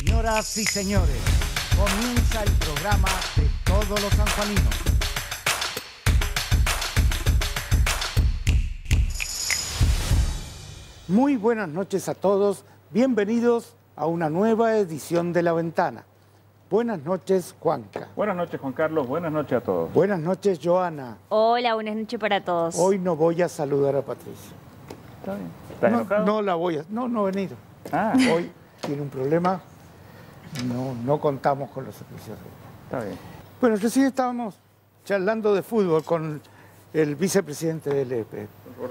Señoras y señores, comienza el programa de todos los sanjuaninos. Muy buenas noches a todos, bienvenidos a una nueva edición de La Ventana. Buenas noches, Juanca. Buenas noches, Juan Carlos, buenas noches a todos. Buenas noches, Joana. Hola, buenas noches para todos. Hoy no voy a saludar a Patricia. ¿Está bien? ¿Estás enojado? No la voy a... No he venido. Ah, Hoy tiene un problema, no contamos con los servicios. está bien. Bueno, recién estábamos charlando de fútbol con el vicepresidente del EP,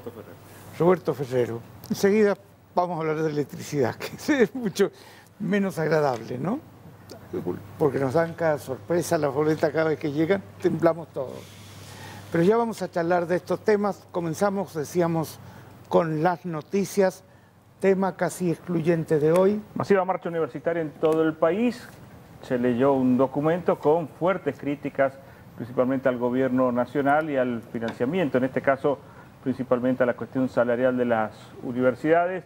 Roberto Ferrero. Enseguida vamos a hablar de electricidad, que es mucho menos agradable, ¿no? Porque nos dan cada sorpresa, las boletas cada vez que llegan, temblamos todos. Pero ya vamos a charlar de estos temas. Comenzamos, decíamos, con las noticias, tema casi excluyente de hoy. Masiva marcha universitaria en todo el país. Se leyó un documento con fuertes críticas, principalmente al gobierno nacional y al financiamiento, en este caso principalmente a la cuestión salarial de las universidades.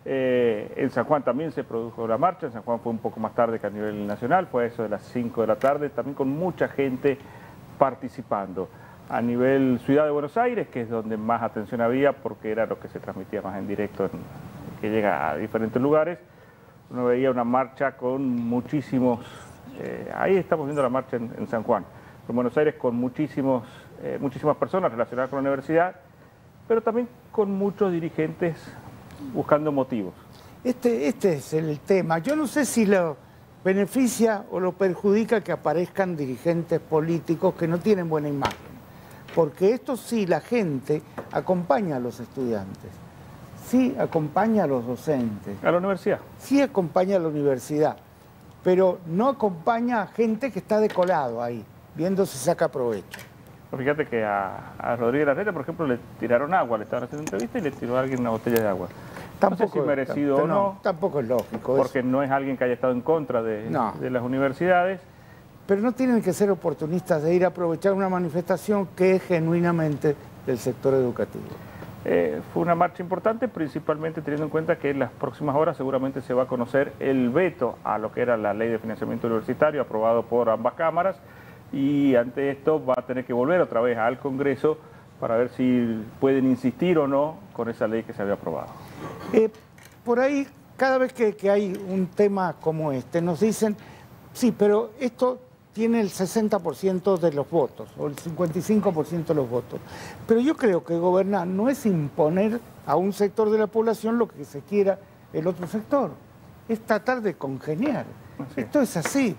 En San Juan también se produjo la marcha, en San Juan fue un poco más tarde que a nivel nacional, fue eso de las 5 de la tarde, también con mucha gente participando. A nivel Ciudad de Buenos Aires, que es donde más atención había, porque era lo que se transmitía más en directo, que llega a diferentes lugares, uno veía una marcha con muchísimos, ahí estamos viendo la marcha en San Juan, en Buenos Aires con muchísimas personas relacionadas con la universidad, pero también con muchos dirigentes buscando motivos. Este es el tema. Yo no sé si lo beneficia o lo perjudica que aparezcan dirigentes políticos que no tienen buena imagen. Porque esto sí, la gente acompaña a los estudiantes, sí acompaña a los docentes. ¿A la universidad? Sí acompaña a la universidad, pero no acompaña a gente que está de colado ahí, viendo si saca provecho. Fíjate que a Rodríguez Larreta, por ejemplo, le tiraron agua, le estaban haciendo entrevista y le tiró a alguien una botella de agua. Tampoco, no sé si merecido o no, tampoco es lógico. porque no es alguien que haya estado en contra de las universidades. Pero no tienen que ser oportunistas de ir a aprovechar una manifestación que es genuinamente del sector educativo. Fue una marcha importante, principalmente teniendo en cuenta que en las próximas horas seguramente se va a conocer el veto a lo que era la ley de financiamiento universitario aprobado por ambas cámaras, y ante esto va a tener que volver otra vez al Congreso para ver si pueden insistir o no con esa ley que se había aprobado. Por ahí, cada vez que hay un tema como este, nos dicen, sí, pero esto tiene el 60% de los votos, o el 55% de los votos. Pero yo creo que gobernar no es imponer a un sector de la población lo que se quiera el otro sector, es tratar de congeniar. Sí. Esto es así.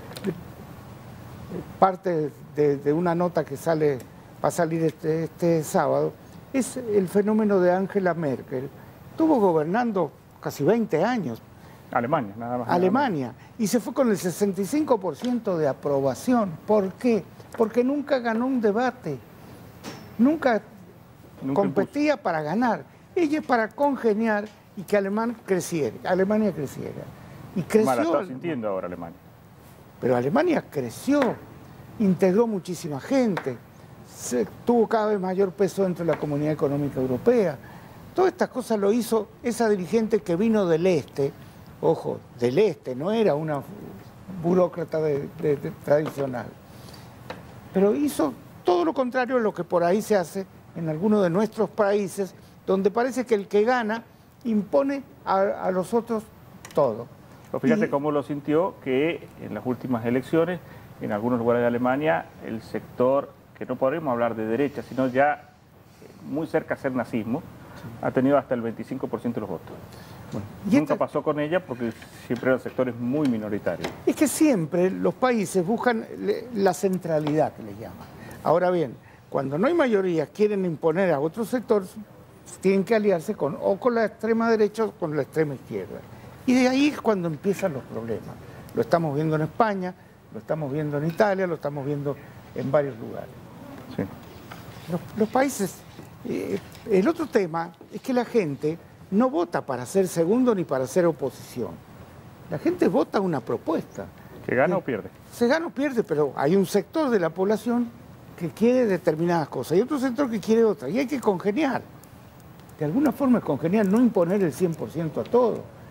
Parte de una nota que va a salir este sábado, es el fenómeno de Angela Merkel. Estuvo gobernando casi 20 años. Alemania, nada más. Alemania. Y se fue con el 65% de aprobación. ¿Por qué? Porque nunca ganó un debate. Nunca competía para ganar. Ella es para congeniar y que Alemania creciera. Y creció. Mal está sintiendo ahora Alemania. Pero Alemania creció, integró muchísima gente, tuvo cada vez mayor peso dentro de la Comunidad Económica Europea. Todas estas cosas lo hizo esa dirigente que vino del este, ojo, del este, no era una burócrata tradicional. Pero hizo todo lo contrario a lo que por ahí se hace en algunos de nuestros países, donde parece que el que gana impone a los otros todo. Pero fíjate cómo lo sintió, que en las últimas elecciones, en algunos lugares de Alemania, el sector, que no podríamos hablar de derecha, sino ya muy cerca a ser nazismo, ha tenido hasta el 25% de los votos. Bueno, nunca pasó con ella porque siempre eran sectores muy minoritarios. Es que siempre los países buscan la centralidad, que les llaman. Ahora bien, cuando no hay mayoría, quieren imponer a otros sectores, tienen que aliarse o con la extrema derecha o con la extrema izquierda. Y de ahí es cuando empiezan los problemas. Lo estamos viendo en España, lo estamos viendo en Italia, lo estamos viendo en varios lugares. Sí. Los países... el otro tema es que la gente no vota para ser segundo ni para ser oposición. La gente vota una propuesta. ¿Que gana o pierde? Se gana o pierde, pero hay un sector de la población que quiere determinadas cosas y otro sector que quiere otras. Y hay que congeniar. De alguna forma es congeniar, no imponer el 100% a todo.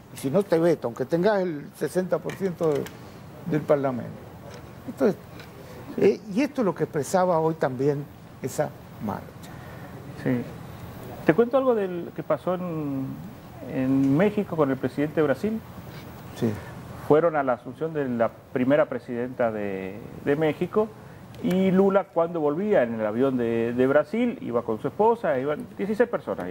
Y si no, te veto, aunque tengas el 60% del Parlamento. Entonces, y esto es lo que expresaba hoy también esa marcha. Sí. Te cuento algo del que pasó en México con el presidente de Brasil. Sí. Fueron a la asunción de la primera presidenta de México y Lula, cuando volvía en el avión de Brasil, iba con su esposa, iban 16 personas.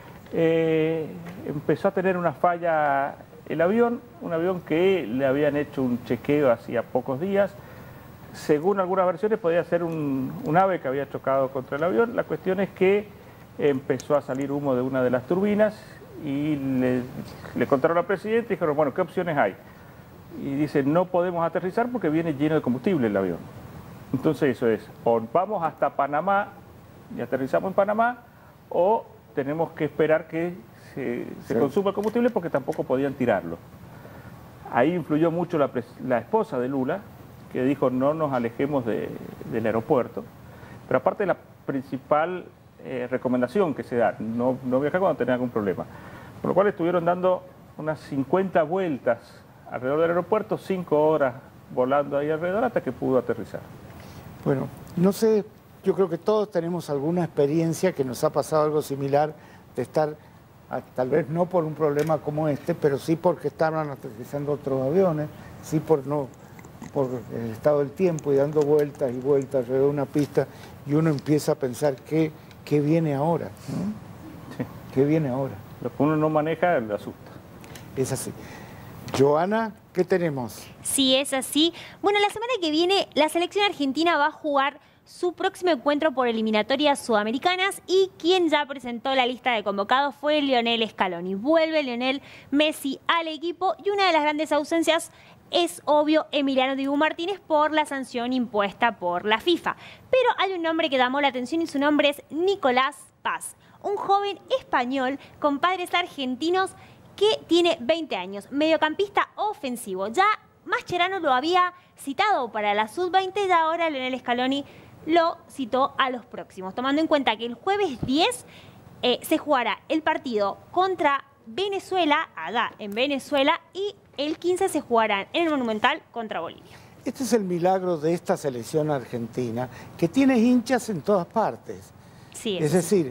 Empezó a tener una falla el avión, un avión que le habían hecho un chequeo hacía pocos días. Según algunas versiones podía ser un ave que había chocado contra el avión. La cuestión es que empezó a salir humo de una de las turbinas y le contaron al presidente y dijeron, bueno, ¿qué opciones hay? Y dice, no podemos aterrizar porque viene lleno de combustible el avión. Entonces eso es, o vamos hasta Panamá y aterrizamos en Panamá, o tenemos que esperar que se consuma el combustible porque tampoco podían tirarlo. Ahí influyó mucho la esposa de Lula, que dijo no nos alejemos del aeropuerto. Pero aparte la principal recomendación que se da, no viajar cuando tenés algún problema. Por lo cual estuvieron dando unas 50 vueltas alrededor del aeropuerto, 5 horas volando ahí alrededor hasta que pudo aterrizar. Bueno, no sé, yo creo que todos tenemos alguna experiencia que nos ha pasado algo similar de estar, tal vez no por un problema como este, pero sí porque estaban aterrizando otros aviones, sí por el estado del tiempo y dando vueltas y vueltas alrededor de una pista, y uno empieza a pensar qué viene ahora, ¿no? Sí. ¿Qué viene ahora? Lo que uno no maneja le asusta. Es así. Joana, ¿qué tenemos? Sí, es así. Bueno, la semana que viene la selección argentina va a jugar su próximo encuentro por eliminatorias sudamericanas y quien ya presentó la lista de convocados fue Lionel Scaloni. Vuelve Lionel Messi al equipo y una de las grandes ausencias es obvio Emiliano Dibu Martínez por la sanción impuesta por la FIFA. Pero hay un nombre que llamó la atención y su nombre es Nicolás Paz, un joven español con padres argentinos que tiene 20 años, mediocampista ofensivo. Ya Mascherano lo había citado para la Sub-20 y ahora Lionel Scaloni lo citó a los próximos, tomando en cuenta que el jueves 10 se jugará el partido contra Venezuela, allá en Venezuela, y el 15 se jugarán en el Monumental contra Bolivia. Este es el milagro de esta selección argentina, que tiene hinchas en todas partes. Sí, es decir,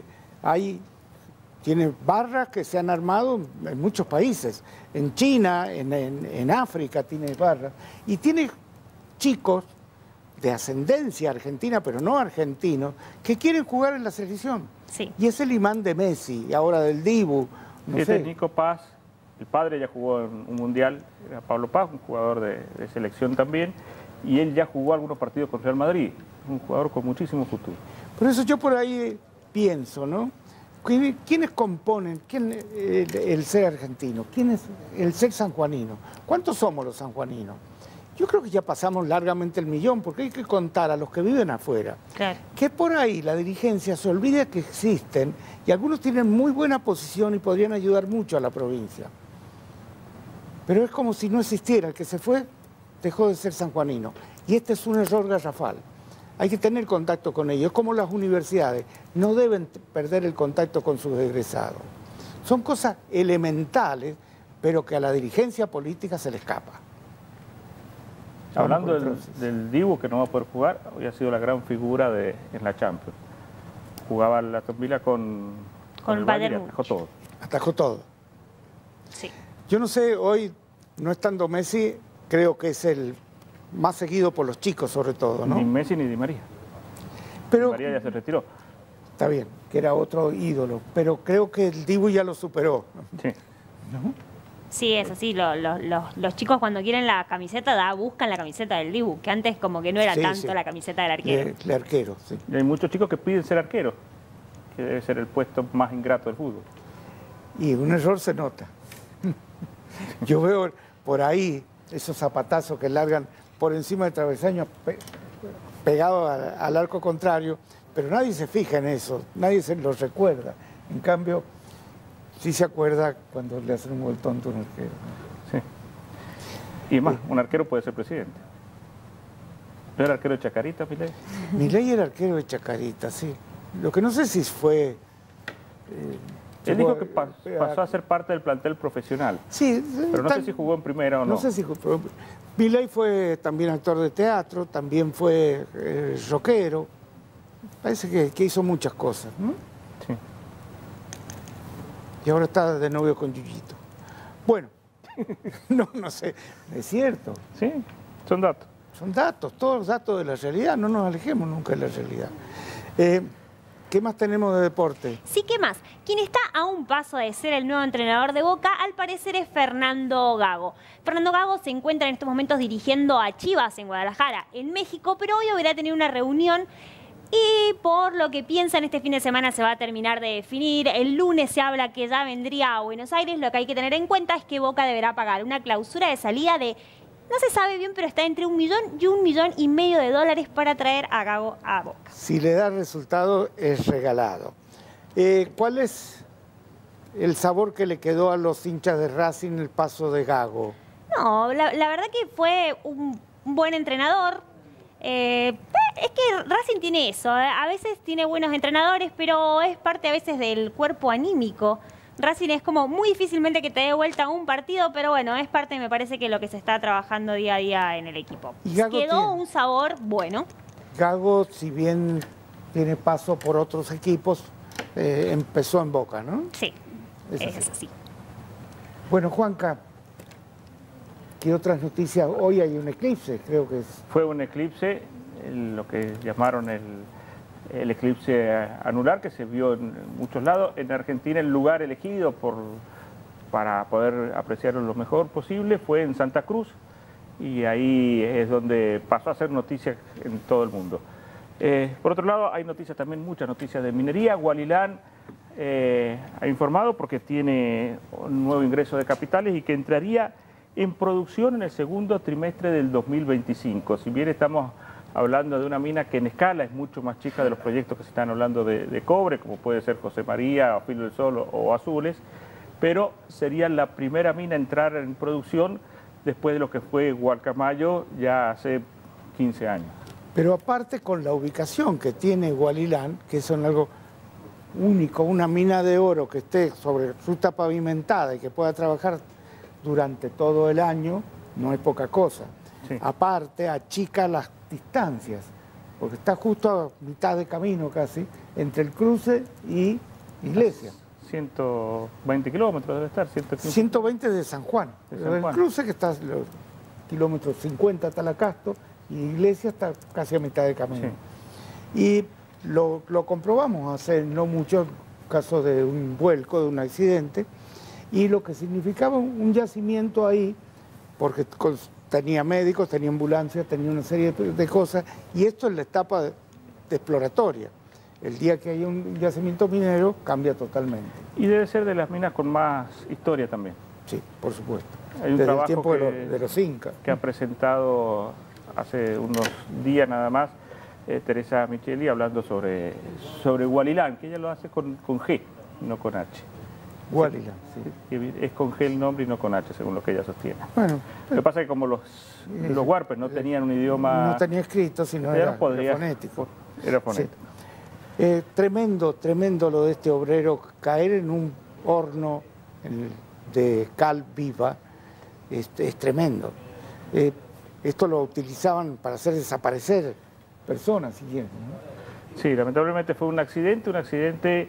tiene barras que se han armado en muchos países. En China, en África tiene barras. Y tiene chicos de ascendencia argentina, pero no argentinos, que quieren jugar en la selección. Sí. Y es el imán de Messi, y ahora del Dibu. No sé. Nico Paz, el padre ya jugó en un mundial, era Pablo Paz, un jugador de selección también, y él ya jugó algunos partidos con Real Madrid, un jugador con muchísimo futuro. Por eso yo por ahí pienso, ¿no? ¿Quiénes componen el ser argentino? ¿Quién es el ser sanjuanino? ¿Cuántos somos los sanjuaninos? Yo creo que ya pasamos largamente el millón, porque hay que contar a los que viven afuera. Claro. Que por ahí la dirigencia se olvida que existen y algunos tienen muy buena posición y podrían ayudar mucho a la provincia. Pero es como si no existiera. El que se fue dejó de ser sanjuanino. Y este es un error garrafal. Hay que tener contacto con ellos. Es como las universidades. No deben perder el contacto con sus egresados. Son cosas elementales, pero que a la dirigencia política se le escapa. Hablando del Dibu, que no va a poder jugar, hoy ha sido la gran figura en la Champions. Jugaba la Aston Villa con el Bayern y atajó todo. Atajó todo. Sí. Yo no sé, hoy, no estando Messi, creo que es el más seguido por los chicos, sobre todo, ¿no? Ni Messi ni Di María. Pero, Di María ya se retiró. Está bien, que era otro ídolo, pero creo que el Dibu ya lo superó. Sí. ¿No? Sí, es así. Los chicos cuando quieren la camiseta buscan la camiseta del Dibu, que antes como que no era tanto la camiseta del arquero. El arquero, sí. Y hay muchos chicos que piden ser arqueros, que debe ser el puesto más ingrato del fútbol. Y un error se nota. Yo veo por ahí esos zapatazos que largan por encima del travesaño pegado al arco contrario, pero nadie se fija en eso, nadie se lo recuerda. En cambio, sí se acuerda cuando le hacen un gol tonto a un arquero. Sí. Y más, un arquero puede ser presidente. ¿No era arquero de Chacarita, Milei? Milei era arquero de Chacarita, sí. Lo que no sé si fue Él dijo que pasó a ser parte del plantel profesional. Sí, pero no sé si jugó en primera o no. No sé si jugó. Milei fue también actor de teatro, también fue rockero. Parece que hizo muchas cosas, ¿no? Sí. Y ahora está de novio con Yuyito. Bueno, no sé, es cierto. Sí, son datos. Son datos, todos datos de la realidad, no nos alejemos nunca de la realidad. ¿Qué más tenemos de deporte? Sí, ¿qué más? Quien está a un paso de ser el nuevo entrenador de Boca, al parecer es Fernando Gago. Fernando Gago se encuentra en estos momentos dirigiendo a Chivas en Guadalajara, en México, pero hoy deberá tener una reunión y por lo que piensan este fin de semana se va a terminar de definir. El lunes se habla que ya vendría a Buenos Aires. Lo que hay que tener en cuenta es que Boca deberá pagar una clausura de salida de, no se sabe bien, pero está entre $1 millón y $1,5 millones para traer a Gago a Boca. Si le da resultado, es regalado. ¿Cuál es el sabor que le quedó a los hinchas de Racing el paso de Gago? No, la verdad que fue un buen entrenador. Es que Racing tiene eso, a veces tiene buenos entrenadores, pero es parte a veces del cuerpo anímico. Racing es como muy difícilmente que te dé vuelta un partido, pero bueno, es parte, me parece, que lo que se está trabajando día a día en el equipo. Quedó un sabor bueno. Gago, si bien tiene paso por otros equipos, empezó en Boca, ¿no? Sí, es así. Bueno, Juanca, ¿qué otras noticias? Hoy hay un eclipse, creo que es. Fue un eclipse, lo que llamaron el eclipse anular, que se vio en muchos lados. En Argentina el lugar elegido para poder apreciarlo lo mejor posible fue en Santa Cruz, y ahí es donde pasó a ser noticia en todo el mundo. Por otro lado, hay noticias también, muchas noticias de minería. Hualilán ha informado porque tiene un nuevo ingreso de capitales y que entraría en producción en el segundo trimestre del 2025. Si bien estamos hablando de una mina que en escala es mucho más chica de los proyectos que se están hablando de cobre, como puede ser José María, o Filo del Sol o Azules, pero sería la primera mina a entrar en producción después de lo que fue Gualcamayo ya hace 15 años. Pero aparte, con la ubicación que tiene Hualilán, que es algo único, una mina de oro que esté sobre ruta pavimentada y que pueda trabajar durante todo el año, no es poca cosa. Sí. Aparte, achica las distancias, porque está justo a mitad de camino casi, entre el cruce y Iglesia. 120 kilómetros debe estar, 115. 120 de San Juan. El cruce, que está a los kilómetros 50 hasta la Castro, y Iglesia está casi a mitad de camino. Sí. Y lo comprobamos hace no mucho, caso de un vuelco, de un accidente, y lo que significaba un yacimiento ahí, porque tenía médicos, tenía ambulancias, tenía una serie de cosas, y esto es la etapa de exploratoria. El día que hay un yacimiento minero cambia totalmente. Y debe ser de las minas con más historia también. Sí, por supuesto. Hay un desde trabajo el tiempo de los incas, que ha presentado hace unos días nada más Teresa Micheli, hablando sobre Hualilán, que ella lo hace con G, no con H. Hualilán, sí. Es con G el nombre y no con H, según lo que ella sostiene. Bueno, lo que pasa es que como los huarpes no tenían un idioma... No tenía escrito, sino era fonético. Era fonético. Sí. Tremendo lo de este obrero, caer en un horno de cal viva, es tremendo. Esto lo utilizaban para hacer desaparecer personas, si quieren, ¿no? Sí, lamentablemente fue un accidente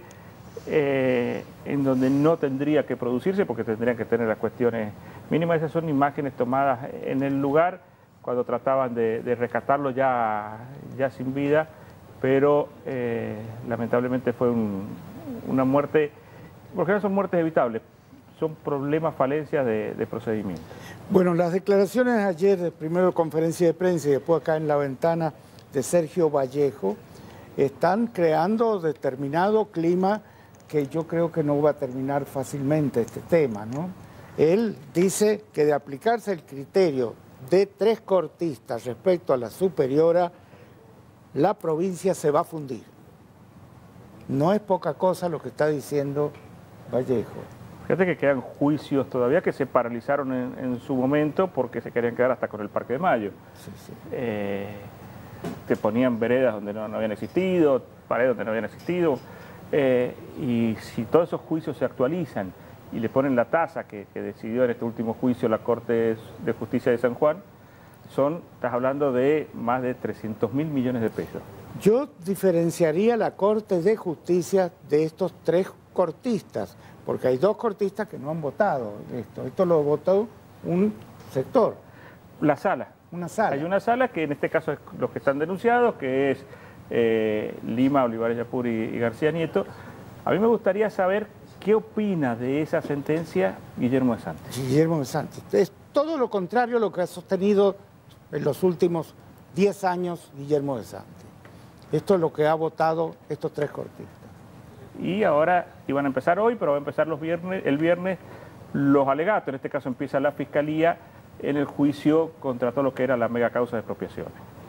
en donde no tendría que producirse, porque tendrían que tener las cuestiones mínimas. Esas son imágenes tomadas en el lugar cuando trataban de rescatarlo ya sin vida, pero lamentablemente fue una muerte, porque no son muertes evitables, son problemas, falencias de procedimiento. Bueno, las declaraciones ayer, primero conferencia de prensa y después acá en la ventana, de Sergio Vallejo, están creando determinado clima que yo creo que no va a terminar fácilmente este tema, ¿no? Él dice que de aplicarse el criterio de 3 cortistas respecto a la superiora, la provincia se va a fundir. No es poca cosa lo que está diciendo Vallejo. Fíjate que quedan juicios todavía que se paralizaron en su momento porque se querían quedar hasta con el Parque de Mayo. Sí, sí. Te ponían veredas donde no habían existido, paredes donde no habían existido. Y si todos esos juicios se actualizan y le ponen la tasa que decidió en este último juicio la Corte de Justicia de San Juan, estás hablando de más de 300.000 millones de pesos. Yo diferenciaría la Corte de Justicia de estos 3 cortistas, porque hay 2 cortistas que no han votado esto. Esto lo votó un sector. La sala. Una sala. Hay una sala que en este caso es los que están denunciados, que es Lima, Olivares Yapur y García Nieto. A mí me gustaría saber qué opina de esa sentencia Guillermo de Santis. Guillermo de Santis. Es todo lo contrario a lo que ha sostenido en los últimos 10 años Guillermo de Santis. Esto es lo que ha votado estos 3 cortistas. Y ahora iban a empezar hoy, pero va a empezar el viernes los alegatos. En este caso empieza la Fiscalía en el juicio contra todo lo que era la mega causa de expropiaciones.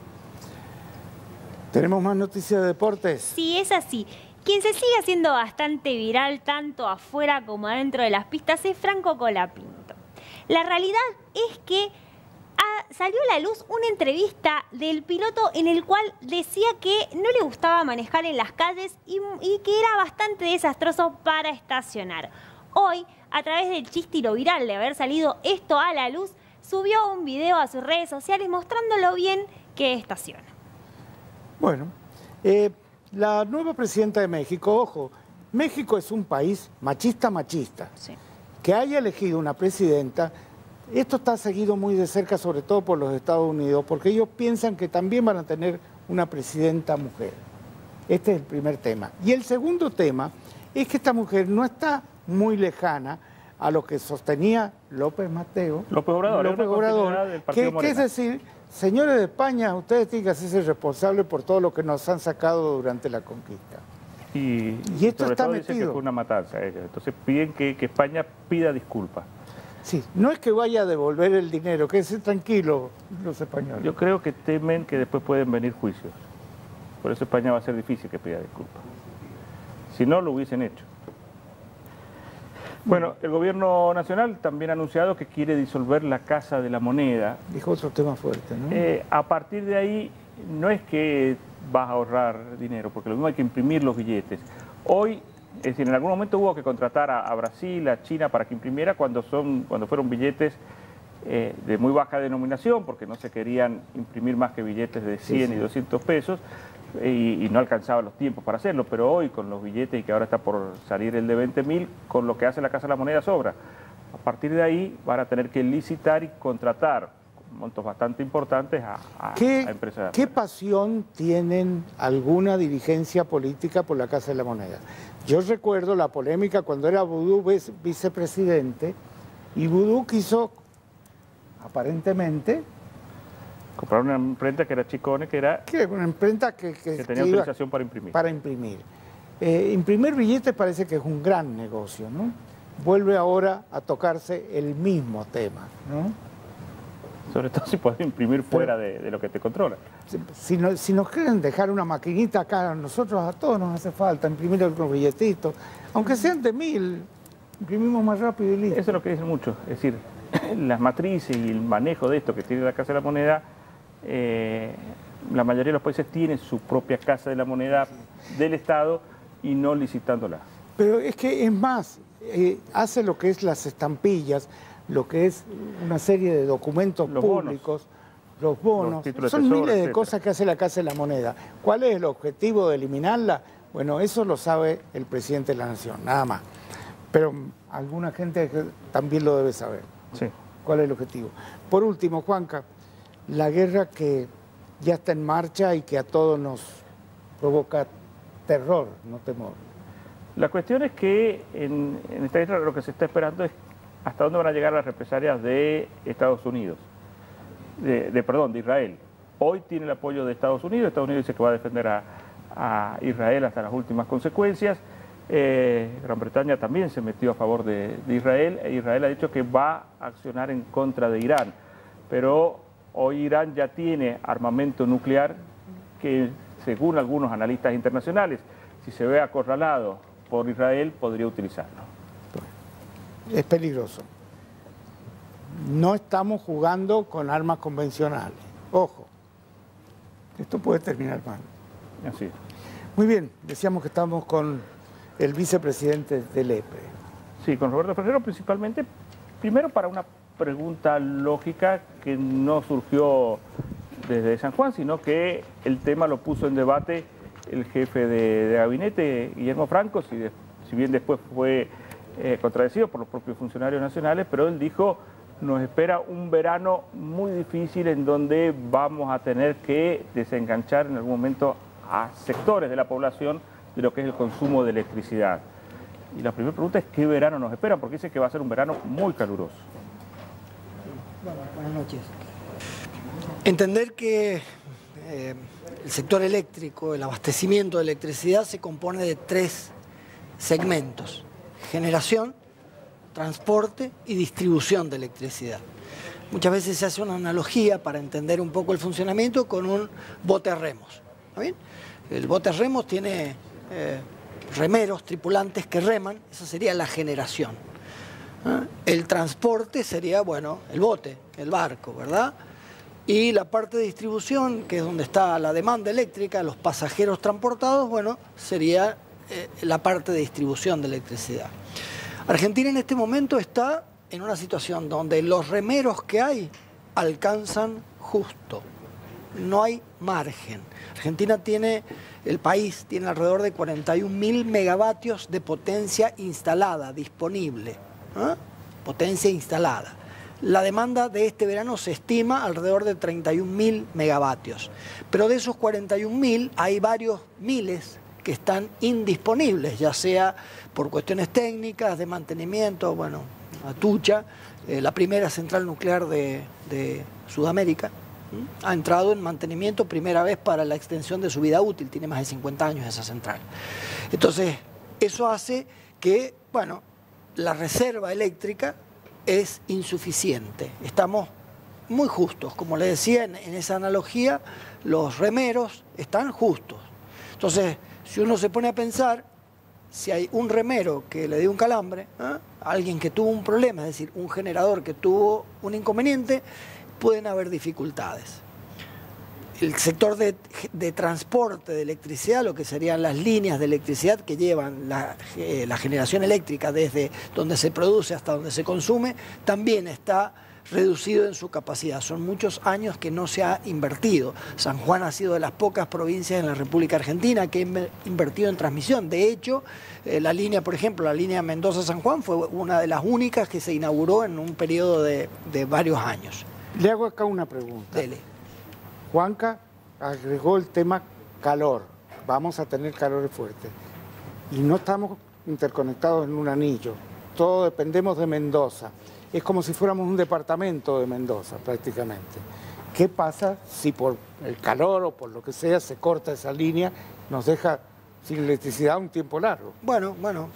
¿Tenemos más noticias de deportes? Sí, es así. Quien se sigue haciendo bastante viral tanto afuera como adentro de las pistas es Franco Colapinto. La realidad es que salió a la luz una entrevista del piloto en el cual decía que no le gustaba manejar en las calles y que era bastante desastroso para estacionar. Hoy, a través del chiste y lo viral de haber salido esto a la luz, subió un video a sus redes sociales mostrando lo bien que estaciona. Bueno, la nueva presidenta de México, ojo, México es un país machista, sí. Que haya elegido una presidenta, esto está seguido muy de cerca, sobre todo por los Estados Unidos, porque ellos piensan que también van a tener una presidenta mujer. Este es el primer tema. Y el segundo tema es que esta mujer no está muy lejana a lo que sostenía López Obrador, que es decir, señores de España, ustedes tienen que hacerse responsables por todo lo que nos han sacado durante la conquista. Y esto sobre está todo metido. dicen que fue una matanza. Entonces piden que España pida disculpas. Sí, no es que vaya a devolver el dinero, quédense tranquilos los españoles. Yo creo que temen que después pueden venir juicios. Por eso España va a ser difícil que pida disculpas. Si no, lo hubiesen hecho. Bueno, el gobierno nacional también ha anunciado que quiere disolver la Casa de la Moneda. Dijo otro tema fuerte, ¿no? A partir de ahí, no es que vas a ahorrar dinero, porque lo mismo hay que imprimir los billetes. Hoy, es decir, en algún momento hubo que contratar a Brasil, a China para que imprimiera cuando fueron billetes de muy baja denominación, porque no se querían imprimir más que billetes de 100 y 200 pesos, y no alcanzaba los tiempos para hacerlo, pero hoy con los billetes y que ahora está por salir el de 20.000, con lo que hace la Casa de la Moneda sobra. A partir de ahí van a tener que licitar y contratar montos bastante importantes a empresas. ¿Qué pasión tienen alguna dirigencia política por la Casa de la Moneda? Yo recuerdo la polémica cuando era Vudú vicepresidente y Vudú quiso, aparentemente, comprar una imprenta que era Chicone, que era una imprenta que tenía autorización para imprimir. Imprimir billetes parece que es un gran negocio, ¿no? Vuelve ahora a tocarse el mismo tema, ¿no? Sobre todo si puedes imprimir fuera de lo que te controla. Si nos quieren dejar una maquinita acá, nosotros a todos nos hace falta imprimir algunos billetitos, aunque sean de 1.000, imprimimos más rápido y listo. Eso es lo que dicen muchos, es decir, las matrices y el manejo de esto que tiene la Casa de la Moneda, la mayoría de los países tienen su propia Casa de la Moneda del Estado y no licitándola. Pero es que es más, hace lo que es las estampillas, lo que es una serie de documentos públicos, los bonos, son miles de cosas que hace la Casa de la Moneda. ¿Cuál es el objetivo de eliminarla? Bueno, eso lo sabe el presidente de la Nación, nada más. Pero alguna gente también lo debe saber. Sí. ¿Cuál es el objetivo? Por último, Juanca, la guerra que ya está en marcha y que a todos nos provoca terror, no temor. La cuestión es que en esta guerra lo que se está esperando es hasta dónde van a llegar las represalias de Estados Unidos, de Israel. Hoy tiene el apoyo de Estados Unidos dice que va a defender a Israel hasta las últimas consecuencias. Gran Bretaña también se metió a favor de Israel, e Israel ha dicho que va a accionar en contra de Irán, pero hoy Irán ya tiene armamento nuclear que, según algunos analistas internacionales, si se ve acorralado por Israel, podría utilizarlo. Es peligroso. No estamos jugando con armas convencionales. Ojo, esto puede terminar mal. Así es. Muy bien, decíamos que estamos con el vicepresidente del EPRE. Sí, con Roberto Ferrero principalmente, primero para una pregunta lógica que no surgió desde San Juan, sino que el tema lo puso en debate el jefe de gabinete, Guillermo Franco, si bien después fue contradecido por los propios funcionarios nacionales, pero él dijo: nos espera un verano muy difícil en donde vamos a tener que desenganchar en algún momento a sectores de la población de lo que es el consumo de electricidad. Y la primera pregunta es: ¿qué verano nos espera? Porque dice que va a ser un verano muy caluroso. Buenas noches. Entender que el sector eléctrico, el abastecimiento de electricidad, se compone de 3 segmentos: generación, transporte y distribución de electricidad. Muchas veces se hace una analogía para entender un poco el funcionamiento con un bote a remos. ¿Está bien? El bote a remos tiene remeros, tripulantes que reman, esa sería la generación. El transporte sería, bueno, el bote, el barco, ¿verdad? Y la parte de distribución, que es donde está la demanda eléctrica, los pasajeros transportados, bueno, sería la parte de distribución de electricidad. Argentina en este momento está en una situación donde los remeros que hay alcanzan justo. No hay margen. Argentina tiene, el país tiene alrededor de 41.000 megavatios de potencia instalada, disponible. Potencia instalada. La demanda de este verano se estima alrededor de 31.000 megavatios. Pero de esos 41.000 hay varios miles que están indisponibles, ya sea por cuestiones técnicas, de mantenimiento. Bueno, Atucha, la primera central nuclear de Sudamérica, ha entrado en mantenimiento primera vez para la extensión de su vida útil, tiene más de 50 años esa central. Entonces, eso hace que, bueno, la reserva eléctrica es insuficiente. Estamos muy justos, como le decía en esa analogía, los remeros están justos. Entonces, si uno se pone a pensar, si hay un remero que le dio un calambre, alguien que tuvo un problema, es decir, un generador que tuvo un inconveniente, pueden haber dificultades. El sector de transporte de electricidad, lo que serían las líneas de electricidad que llevan la generación eléctrica desde donde se produce hasta donde se consume, también está reducido en su capacidad. Son muchos años que no se ha invertido. San Juan ha sido de las pocas provincias en la República Argentina que ha invertido en transmisión. De hecho, la línea, por ejemplo, la línea Mendoza-San Juan fue una de las únicas que se inauguró en un periodo de varios años. Le hago acá una pregunta. Dele. Juanca agregó el tema calor. Vamos a tener calores fuertes. Y no estamos interconectados en un anillo. Todos dependemos de Mendoza. Es como si fuéramos un departamento de Mendoza, prácticamente. ¿Qué pasa si por el calor o por lo que sea se corta esa línea, nos deja sin electricidad un tiempo largo? Bueno,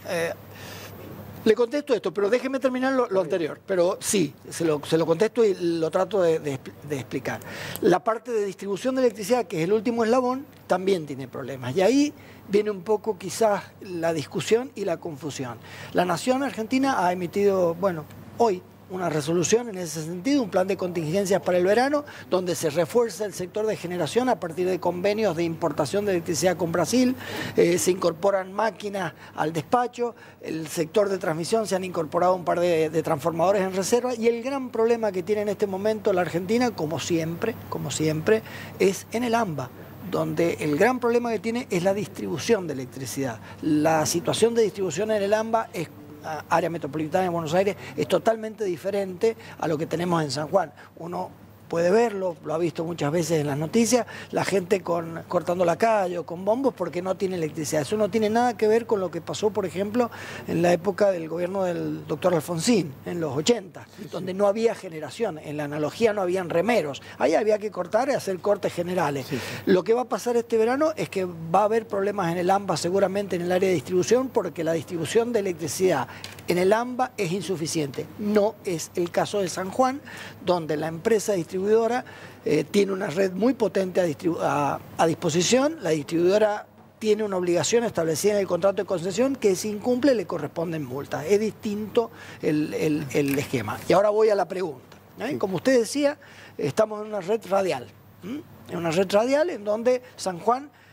le contesto esto, pero déjeme terminar lo anterior. Pero sí, se lo contesto y lo trato de explicar. La parte de distribución de electricidad, que es el último eslabón, también tiene problemas. Y ahí viene un poco quizás la discusión y la confusión. La Nación Argentina ha emitido, bueno, hoy una resolución en ese sentido, un plan de contingencias para el verano, donde se refuerza el sector de generación a partir de convenios de importación de electricidad con Brasil, se incorporan máquinas al despacho, el sector de transmisión se han incorporado un par de transformadores en reserva, y el gran problema que tiene en este momento la Argentina, como siempre, es en el AMBA, donde el gran problema que tiene es la distribución de electricidad. La situación de distribución en el AMBA área metropolitana de Buenos Aires es totalmente diferente a lo que tenemos en San Juan. Uno puede verlo, lo ha visto muchas veces en las noticias, la gente cortando la calle o con bombos porque no tiene electricidad. Eso no tiene nada que ver con lo que pasó, por ejemplo, en la época del gobierno del doctor Alfonsín, en los 80, donde no había generación. En la analogía no habían remeros. Ahí había que cortar y hacer cortes generales. Lo que va a pasar este verano es que va a haber problemas en el AMBA, seguramente en el área de distribución, porque la distribución de electricidad en el AMBA es insuficiente. No es el caso de San Juan, donde la empresa distribuidora tiene una red muy potente a disposición. La distribuidora tiene una obligación establecida en el contrato de concesión que si incumple le corresponden multas. Es distinto el esquema. Y ahora voy a la pregunta. Como usted decía, estamos en una red radial. En una red radial en donde San Juan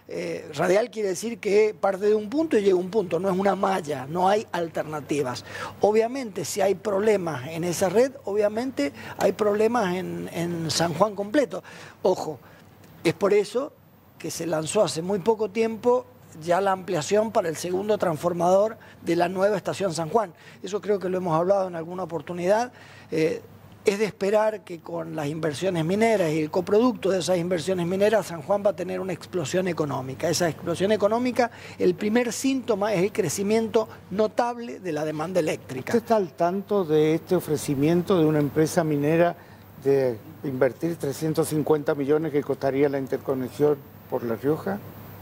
Radial quiere decir que parte de un punto y llega a un punto, no es una malla, no hay alternativas. Obviamente, si hay problemas en esa red, obviamente hay problemas en San Juan completo. Ojo, es por eso que se lanzó hace muy poco tiempo ya la ampliación para el segundo transformador de la nueva estación San Juan. Eso creo que lo hemos hablado en alguna oportunidad. Es de esperar que con las inversiones mineras y el coproducto de esas inversiones mineras, San Juan va a tener una explosión económica. Esa explosión económica, el primer síntoma es el crecimiento notable de la demanda eléctrica. ¿Usted está al tanto de este ofrecimiento de una empresa minera de invertir 350 millones que costaría la interconexión por La Rioja?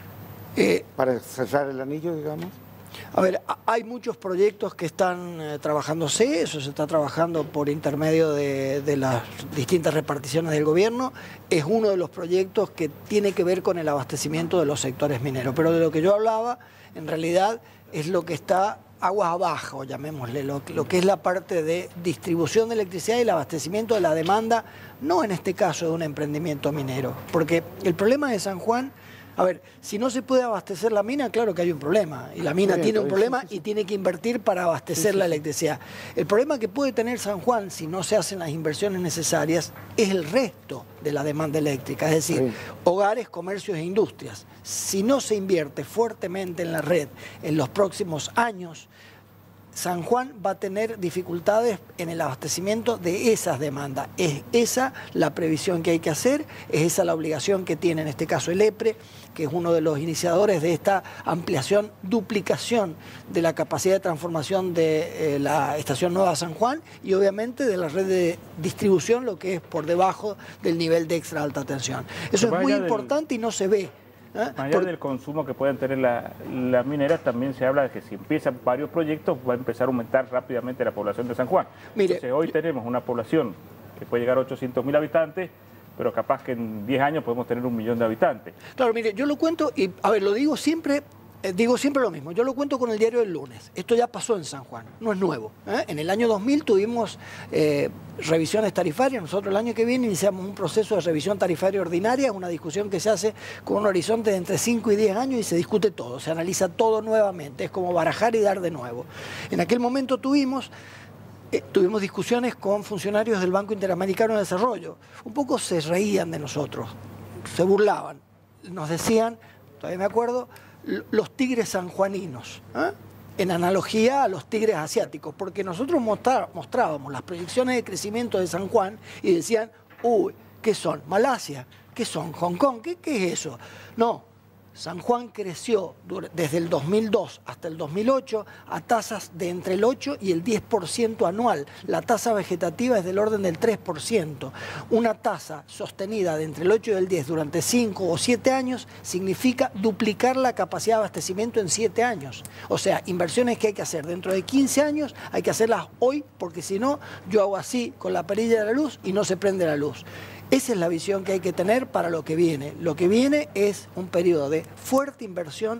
Para cerrar el anillo, digamos. A ver, hay muchos proyectos que están trabajándose, eso se está trabajando por intermedio de las distintas reparticiones del gobierno. Es uno de los proyectos que tiene que ver con el abastecimiento de los sectores mineros. Pero de lo que yo hablaba, en realidad, es lo que está aguas abajo, llamémosle, lo que es la parte de distribución de electricidad y el abastecimiento de la demanda, no en este caso de un emprendimiento minero. Porque el problema de San Juan... A ver, si no se puede abastecer la mina, claro que hay un problema. Y la mina tiene un problema y tiene que invertir para abastecer la electricidad. El problema que puede tener San Juan, si no se hacen las inversiones necesarias, es el resto de la demanda eléctrica. Es decir, hogares, comercios e industrias. Si no se invierte fuertemente en la red en los próximos años, San Juan va a tener dificultades en el abastecimiento de esas demandas. Es esa la previsión que hay que hacer, es esa la obligación que tiene en este caso el EPRE, que es uno de los iniciadores de esta ampliación, duplicación de la capacidad de transformación de la Estación Nueva San Juan y obviamente de la red de distribución, lo que es por debajo del nivel de extra alta tensión. Eso es muy importante y no se ve. Más allá del consumo que puedan tener las mineras, también se habla de que si empiezan varios proyectos va a empezar a aumentar rápidamente la población de San Juan. Mire, entonces hoy tenemos una población que puede llegar a 800.000 habitantes, pero capaz que en 10 años podemos tener 1 millón de habitantes. Claro, mire, yo lo cuento y, a ver, lo digo siempre lo mismo, yo lo cuento con el diario del lunes. Esto ya pasó en San Juan, no es nuevo. En el año 2000 tuvimos revisiones tarifarias. Nosotros el año que viene iniciamos un proceso de revisión tarifaria ordinaria, una discusión que se hace con un horizonte de entre 5 y 10 años y se discute todo, se analiza todo nuevamente, es como barajar y dar de nuevo. En aquel momento tuvimos discusiones con funcionarios del Banco Interamericano de Desarrollo. Un poco se reían de nosotros, se burlaban, nos decían, todavía me acuerdo, los tigres sanjuaninos, en analogía a los tigres asiáticos, porque nosotros mostrábamos las proyecciones de crecimiento de San Juan y decían, uy, ¿qué son? ¿Malasia? ¿Qué son? ¿Hong Kong? ¿Qué es eso? No, San Juan creció desde el 2002 hasta el 2008 a tasas de entre el 8 y el 10% anual. La tasa vegetativa es del orden del 3%. Una tasa sostenida de entre el 8 y el 10 durante 5 o 7 años significa duplicar la capacidad de abastecimiento en 7 años. O sea, inversiones que hay que hacer dentro de 15 años, hay que hacerlas hoy, porque si no, yo hago así con la perilla de la luz y no se prende la luz. Esa es la visión que hay que tener para lo que viene. Lo que viene es un periodo de fuerte inversión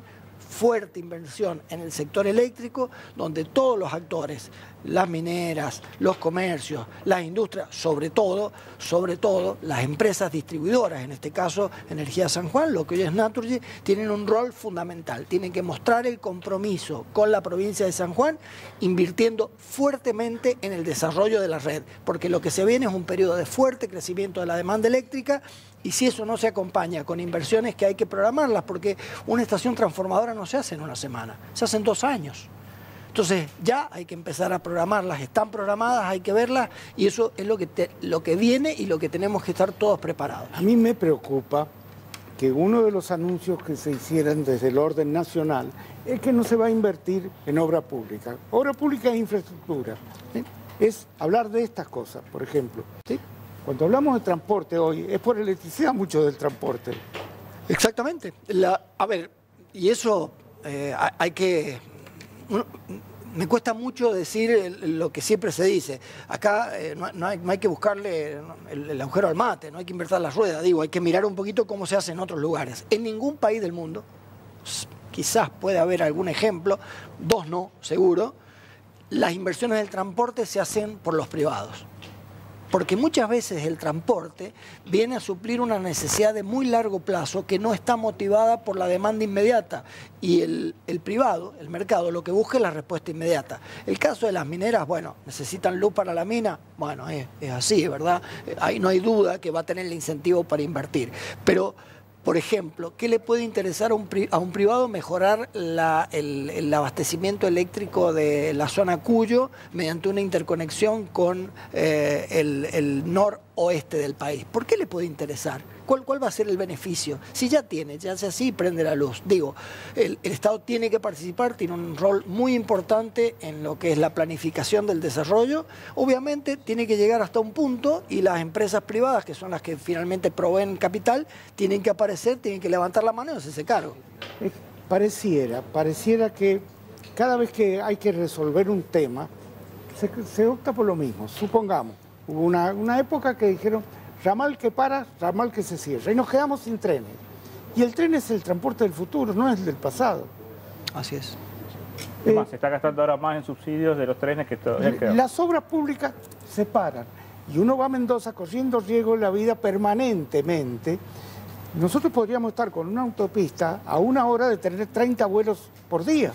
en el sector eléctrico, donde todos los actores, las mineras, los comercios, las industrias, sobre todo las empresas distribuidoras, en este caso Energía San Juan, lo que hoy es Naturgy, tienen un rol fundamental. Tienen que mostrar el compromiso con la provincia de San Juan, invirtiendo fuertemente en el desarrollo de la red, porque lo que se viene es un periodo de fuerte crecimiento de la demanda eléctrica. Y si eso no se acompaña con inversiones que hay que programarlas, porque una estación transformadora no se hace en una semana, se hace en 2 años. Entonces ya hay que empezar a programarlas, están programadas, hay que verlas y eso es lo que viene y lo que tenemos que estar todos preparados. A mí me preocupa que uno de los anuncios que se hicieran desde el orden nacional es que no se va a invertir en obra pública. Obra pública es infraestructura. ¿Sí? Es hablar de estas cosas, por ejemplo. ¿Sí? Cuando hablamos de transporte hoy, es por electricidad mucho del transporte. Exactamente. A ver, y eso hay que... me cuesta mucho decir lo que siempre se dice. Acá no hay que buscarle el agujero al mate, no hay que invertir las ruedas. Digo, hay que mirar un poquito cómo se hace en otros lugares. En ningún país del mundo, quizás puede haber algún ejemplo, 2 no, seguro, las inversiones del transporte se hacen por los privados. Porque muchas veces el transporte viene a suplir una necesidad de muy largo plazo que no está motivada por la demanda inmediata. Y el privado, el mercado, lo que busca es la respuesta inmediata. El caso de las mineras, bueno, necesitan luz para la mina, bueno, es así, ¿verdad? Ahí no hay duda que va a tener el incentivo para invertir. Pero, por ejemplo, ¿qué le puede interesar a un privado mejorar el abastecimiento eléctrico de la zona Cuyo mediante una interconexión con el noroeste del país? ¿Por qué le puede interesar? ¿Cuál va a ser el beneficio? Si ya hace así, prende la luz. Digo, el Estado tiene que participar, tiene un rol muy importante en lo que es la planificación del desarrollo. Obviamente tiene que llegar hasta un punto y las empresas privadas, que son las que finalmente proveen capital, tienen que aparecer, tienen que levantar la mano y hacerse cargo. Pareciera que cada vez que hay que resolver un tema, se opta por lo mismo. Supongamos, hubo una época que dijeron, ramal que para, ramal que se cierra, y nos quedamos sin trenes. Y el tren es el transporte del futuro, no es el del pasado. Así es. Además, se está gastando ahora más en subsidios de los trenes que todavía quedan. Las obras públicas se paran, y uno va a Mendoza corriendo riesgo de la vida permanentemente. Nosotros podríamos estar con una autopista a 1 hora de tener 30 vuelos por día,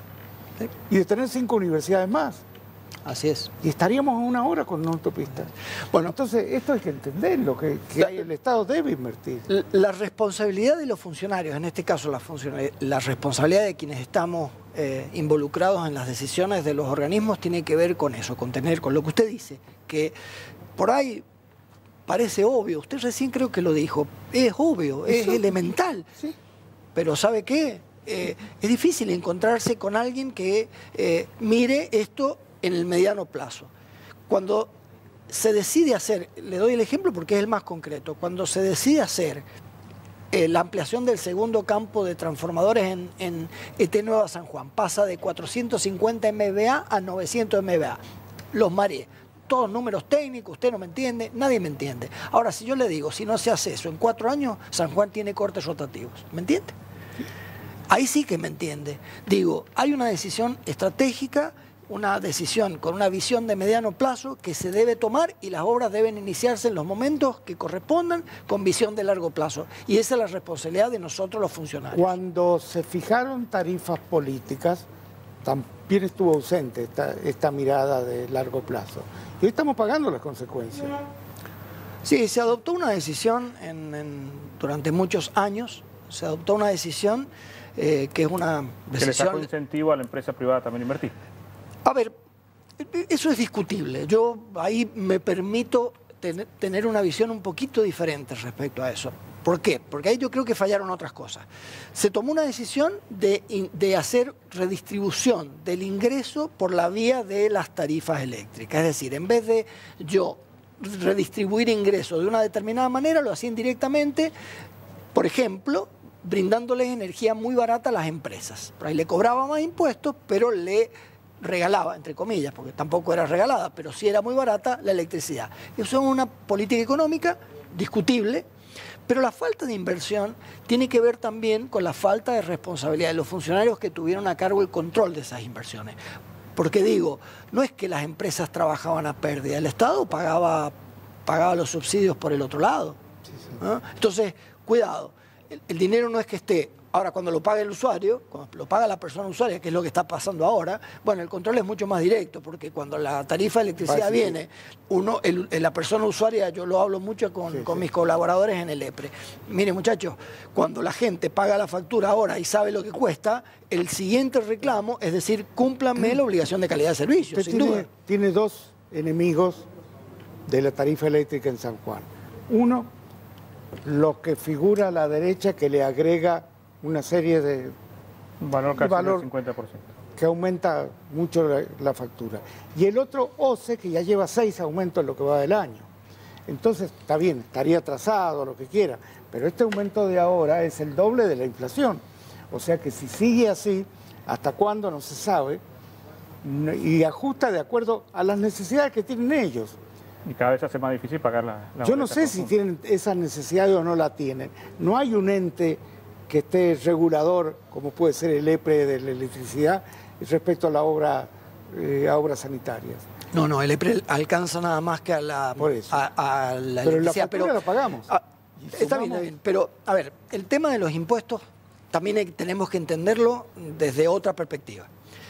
y de tener 5 universidades más. Así es. Y estaríamos a 1 hora con una autopista. Bueno, entonces esto hay que entenderlo, que el Estado debe invertir. La responsabilidad de los funcionarios, en este caso la responsabilidad de quienes estamos involucrados en las decisiones de los organismos, tiene que ver con eso, con lo que usted dice, que por ahí parece obvio, usted recién creo que lo dijo, es obvio, es elemental, sí. Pero ¿sabe qué? Es difícil encontrarse con alguien que mire esto en el mediano plazo. Cuando se decide hacer, le doy el ejemplo porque es el más concreto, cuando se decide hacer la ampliación del segundo campo de transformadores en ET Nueva San Juan, pasa de 450 MVA a 900 MVA. Los mareé. Todos números técnicos, usted no me entiende, nadie me entiende. Ahora, si yo le digo, si no se hace eso, en 4 años San Juan tiene cortes rotativos. ¿Me entiende? Ahí sí que me entiende. Digo, hay una decisión estratégica, una decisión con una visión de mediano plazo que se debe tomar y las obras deben iniciarse en los momentos que correspondan con visión de largo plazo. Y esa es la responsabilidad de nosotros los funcionarios. Cuando se fijaron tarifas políticas, también estuvo ausente esta mirada de largo plazo. Y hoy estamos pagando las consecuencias. Sí, se adoptó una decisión durante muchos años, se adoptó una decisión que es una decisión... Que le sacó incentivo a la empresa privada también invertir. A ver, eso es discutible. Yo ahí me permito tener una visión un poquito diferente respecto a eso. ¿Por qué? Porque ahí yo creo que fallaron otras cosas. Se tomó una decisión de hacer redistribución del ingreso por la vía de las tarifas eléctricas. Es decir, en vez de yo redistribuir ingresos de una determinada manera, lo hacía indirectamente, por ejemplo, brindándoles energía muy barata a las empresas. Por ahí le cobraba más impuestos, pero le regalaba, entre comillas, porque tampoco era regalada, pero sí era muy barata la electricidad. Eso es una política económica discutible, pero la falta de inversión tiene que ver también con la falta de responsabilidad de los funcionarios que tuvieron a cargo el control de esas inversiones. Porque digo, no es que las empresas trabajaban a pérdida, el Estado pagaba los subsidios por el otro lado. ¿No? Entonces, cuidado, el dinero no es que esté... Ahora, cuando lo paga el usuario, cuando lo paga la persona usuaria, que es lo que está pasando ahora, bueno, el control es mucho más directo, porque cuando la tarifa de electricidad viene, la persona usuaria, yo lo hablo mucho con mis colaboradores en el EPRE. Mire, muchachos, cuando la gente paga la factura ahora y sabe lo que cuesta, el siguiente reclamo es decir, cúmplanme la obligación de calidad de servicio, sin duda. Tiene 2 enemigos de la tarifa eléctrica en San Juan. Uno, lo que figura a la derecha que le agrega una serie de valor casi del 50%. Que aumenta mucho la factura. Y el otro, OCE, que ya lleva 6 aumentos en lo que va del año. Entonces, está bien, estaría atrasado, lo que quiera, pero este aumento de ahora es el doble de la inflación. O sea que si sigue así, hasta cuándo no se sabe, y ajusta de acuerdo a las necesidades que tienen ellos. Y cada vez hace más difícil pagar la Yo no sé si tienen esas necesidades o no la tienen. No hay un ente que esté regulador, como puede ser el EPRE de la electricidad, respecto a obras sanitarias. No, el EPRE alcanza nada más que a la, Por eso. a la Pero la electricidad. factura la pagamos. Está bien. Pero, a ver, el tema de los impuestos también tenemos que entenderlo desde otra perspectiva.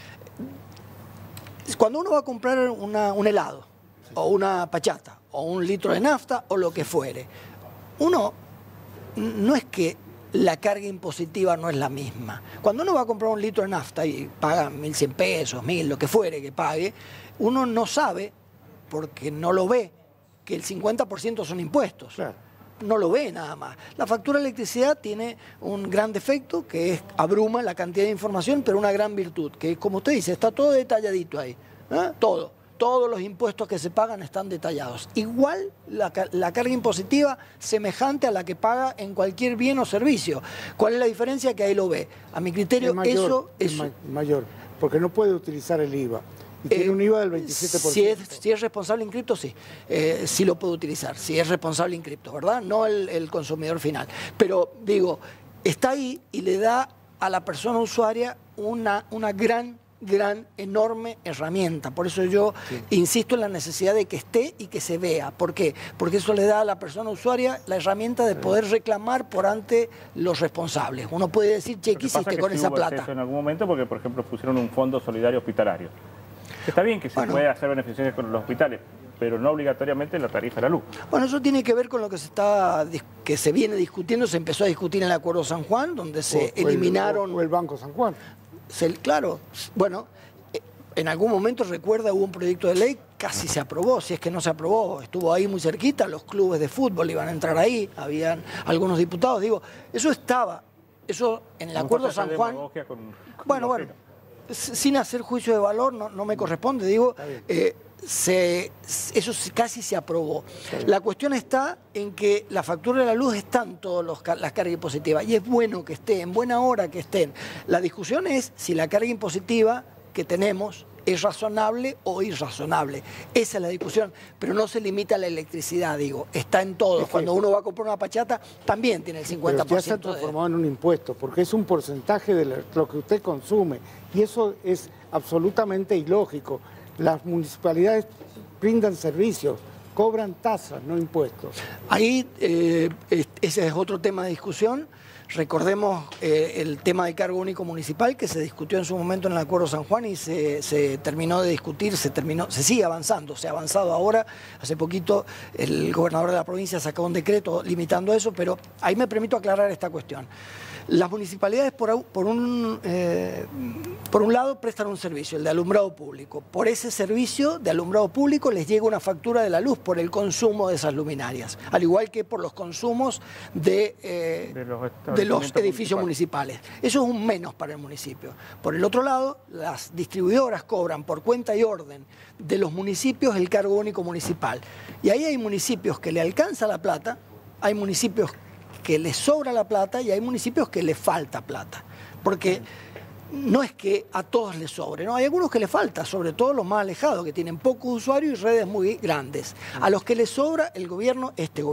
Cuando uno va a comprar un helado, o una pachata, o un litro de nafta, o lo que fuere, uno no es que la carga impositiva no es la misma. Cuando uno va a comprar un litro de nafta y paga 1.100 pesos, 1.000, lo que fuere que pague, uno no sabe, porque no lo ve, que el 50% son impuestos. Claro. No lo ve nada más. La factura de electricidad tiene un gran defecto, que es abruma la cantidad de información, pero una gran virtud, que como usted dice, está todo detalladito ahí. Todo. Todos los impuestos que se pagan están detallados. Igual la carga impositiva semejante a la que paga en cualquier bien o servicio. ¿Cuál es la diferencia? Que ahí lo ve. A mi criterio, Mayor, porque no puede utilizar el IVA. Y tiene un IVA del 27%. Si es responsable inscripto, sí. Sí lo puede utilizar. Si es responsable inscripto, ¿verdad? No el consumidor final. Pero, digo, está ahí y le da a la persona usuaria una gran, enorme herramienta. Por eso yo insisto en la necesidad de que esté y que se vea. ¿Por qué? Porque eso le da a la persona usuaria la herramienta de poder reclamar por ante los responsables. Uno puede decir, che, ¿qué hiciste con esa plata? En algún momento, porque por ejemplo pusieron un fondo solidario hospitalario. Está bien que se puede hacer beneficios con los hospitales, pero no obligatoriamente la tarifa de la luz. Bueno, eso tiene que ver con lo que se viene discutiendo, se empezó a discutir en el Acuerdo San Juan, donde se eliminaron... O el Banco San Juan. Claro, bueno, en algún momento, recuerda, hubo un proyecto de ley, casi se aprobó, si es que no se aprobó, estuvo ahí muy cerquita, los clubes de fútbol iban a entrar ahí, habían algunos diputados, digo, eso estaba, eso en el Acuerdo San Juan... Bueno, sin hacer juicio de valor, no me corresponde, digo, eso casi se aprobó. La cuestión está en que la factura de la luz están todas las cargas impositivas y es bueno que estén, en buena hora que estén. La discusión es si la carga impositiva que tenemos es razonable o irrazonable. Esa es la discusión, pero no se limita a la electricidad, digo, está en todo. Cuando uno va a comprar una pachata, también tiene el 50%. Pero ya se ha transformado en un impuesto, porque es un porcentaje de lo que usted consume, y eso es absolutamente ilógico. Las municipalidades brindan servicios, cobran tasas, no impuestos. Ahí ese es otro tema de discusión. Recordemos el tema del cargo único municipal que se discutió en su momento en el Acuerdo San Juan y se terminó de discutir, se sigue avanzando, se ha avanzado ahora. Hace poquito el gobernador de la provincia sacó un decreto limitando eso, pero ahí me permito aclarar esta cuestión. Las municipalidades, por un lado, prestan un servicio, el de alumbrado público. Por ese servicio de alumbrado público les llega una factura de la luz por el consumo de esas luminarias, al igual que por los consumos de los edificios municipales. Eso es un menos para el municipio. Por el otro lado, las distribuidoras cobran por cuenta y orden de los municipios el cargo único municipal. Y ahí hay municipios que le alcanza la plata, hay municipios que les sobra la plata y hay municipios que les falta plata. Porque no es que a todos les sobre, ¿no? Hay algunos que les falta, sobre todo los más alejados, que tienen pocos usuarios y redes muy grandes. A los que les sobra, el gobierno,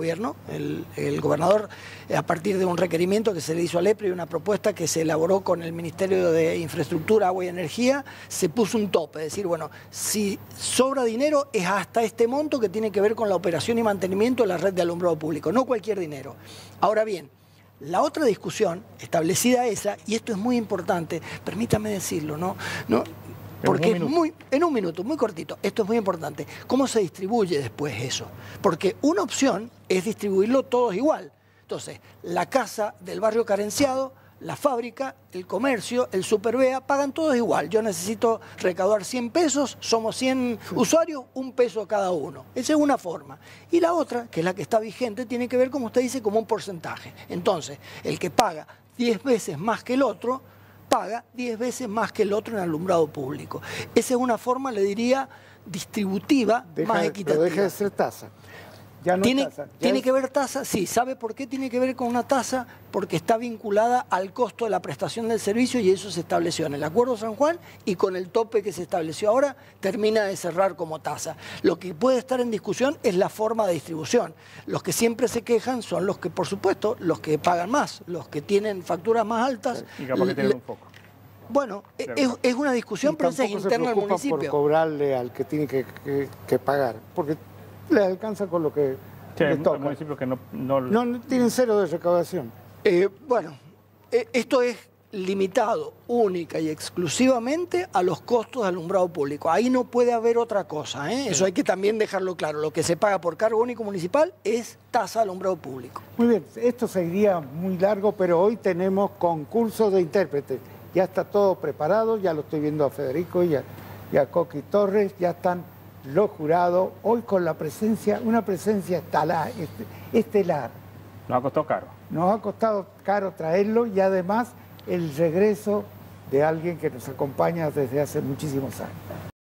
el gobernador, a partir de un requerimiento que se le hizo al EPRE y una propuesta que se elaboró con el Ministerio de Infraestructura, Agua y Energía, se puso un tope. Es decir, bueno, si sobra dinero es hasta este monto que tiene que ver con la operación y mantenimiento de la red de alumbrado público, no cualquier dinero. Ahora bien, la otra discusión, establecida esa, y esto es muy importante, permítame decirlo, ¿no? Porque en un minuto, muy cortito, esto es muy importante. ¿Cómo se distribuye después eso? Porque una opción es distribuirlo todos igual. Entonces, la casa del barrio carenciado, la fábrica, el comercio, el supervea, pagan todos igual. Yo necesito recaudar 100 pesos, somos 100 usuarios, 1 peso cada uno. Esa es una forma. Y la otra, que es la que está vigente, tiene que ver, como usted dice, como un porcentaje. Entonces, el que paga 10 veces más que el otro, paga 10 veces más que el otro en alumbrado público. Esa es una forma, le diría, distributiva, más equitativa. Pero deja de ser tasa. Ya no tiene que ver tasa, sí. ¿Sabe por qué tiene que ver con una tasa? Porque está vinculada al costo de la prestación del servicio y eso se estableció en el Acuerdo San Juan y con el tope que se estableció ahora termina de cerrar como tasa. Lo que puede estar en discusión es la forma de distribución. Los que siempre se quejan son los que, por supuesto, los que pagan más, los que tienen facturas más altas. Y capaz que tienen un foco. Bueno, es una discusión, pero esa es interna del municipio. Por cobrarle al que tiene que pagar, porque le alcanza con lo que le toca. Hay municipios que no tienen cero de recaudación. Bueno, esto es limitado única y exclusivamente a los costos de alumbrado público. Ahí no puede haber otra cosa, ¿eh? Eso hay que también dejarlo claro. Lo que se paga por cargo único municipal es tasa de alumbrado público. Muy bien, esto seguiría muy largo, pero hoy tenemos concurso de intérpretes. Ya está todo preparado, ya lo estoy viendo a Federico y a Coqui Torres, ya están los jurados, hoy con la presencia, una presencia estelar. Nos ha costado caro. Nos ha costado caro traerlo y además el regreso de alguien que nos acompaña desde hace muchísimos años.